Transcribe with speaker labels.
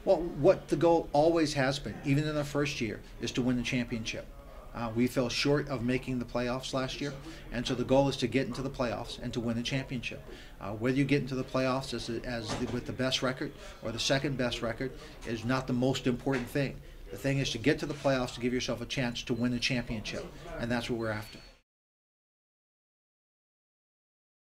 Speaker 1: Well, what the goal always has been, even in the first year, is to win the championship. We fell short of making the playoffs last year, and so the goal is to get into the playoffs and to win the championship. Whether you get into the playoffs with the best record or the second best record is not the most important thing. The thing is to get to the playoffs to give yourself a chance to win the championship, and that's what we're after.